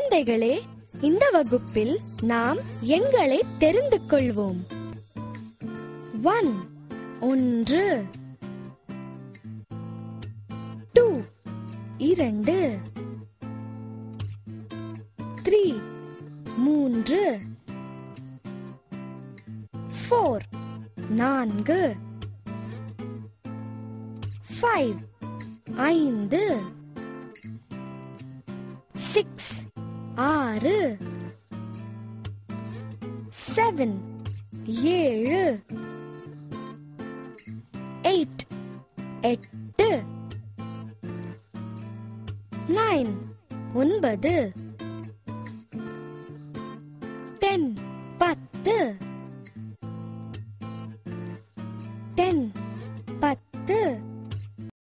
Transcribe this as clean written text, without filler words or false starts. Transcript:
குழந்தைகளே, இந்த வகுப்பில் நாம் எண்களை தெரிந்து கொள்வோம். 1 1 2 2 3 3 4 4 5 5 6 6 7 7 8 8 9 9